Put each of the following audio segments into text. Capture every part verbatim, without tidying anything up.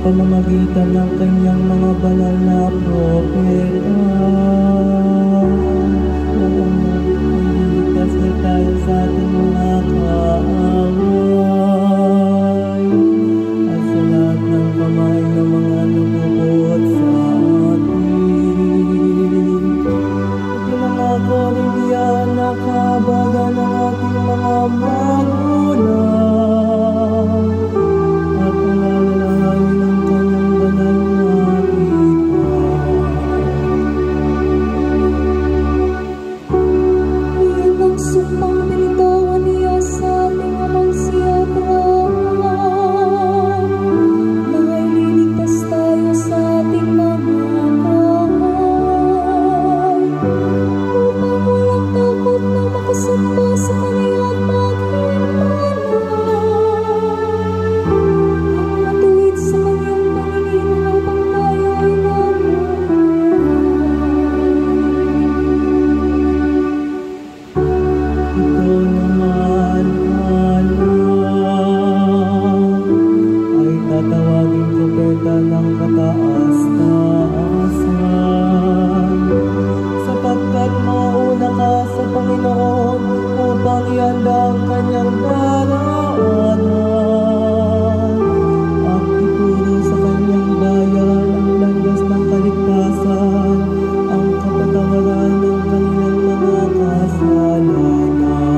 pamamagitan ng kanyang mga banal na propeta. Oo, iligtas na tayo sa ating mga kaaway at sa lahat ng kamay ng mga nagbubuhat sa atin. Pinangako rin yan na kabagan ng ating mga magulang at alalahanin ng kanyang banal na tipan. Iyan ang sumpang binitawan niya sa ating amang si Abraham, na ililigtas tayo sa ating mga kamay, upang walang takot na makasamba sa kanya at maghimalang, at matuwid sa kanyang pangingin habang tayo ay Ikaw naman, anak, ay tatawagin propeta ng kataas-taasan, sapagkat mauna ka sa Panginoon upang ihanda ang kanyang daraanan at ituro sa kanyang bayan ang landas ng kaligtasan, ang kapatawaran ng kanilang mga kasalanan.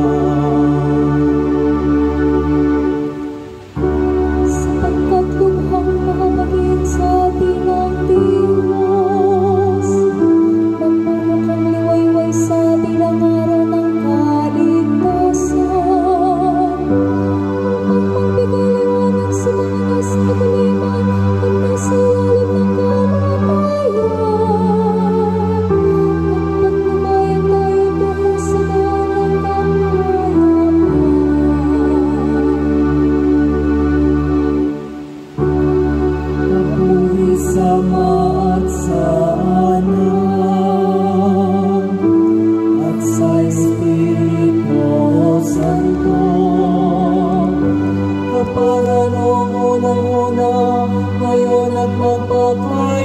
sapagkat lubhang makamagin sa atin ang Diyos, magmumukhang liwayway sa atin ang araw ng kaligtasan, upang magbigay liwanag sa mga nasa kadiliman at nasa ilalim ng kamatayan, at magbabayad tayo tungo sa daan ng kapayapaan. Papuri sa Ama at sa Anak at sa Espiritu Santo, kapag noong unang-una, ngayon at magpapay